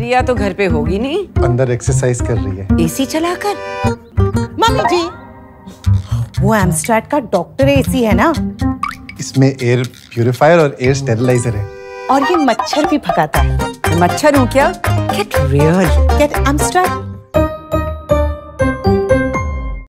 रिया तो घर पे होगी नहीं, अंदर एक्सरसाइज कर रही है एसी चलाकर। मम्मी जी, वो एम्स्ट्रैड का डॉक्टर एसी है ना, इसमें एयर प्यूरिफायर और एयर स्टेरिलाइजर है और ये मच्छर भी भगाता है। मच्छर हूँ क्या? Get real. गेट एम्स्ट्रैड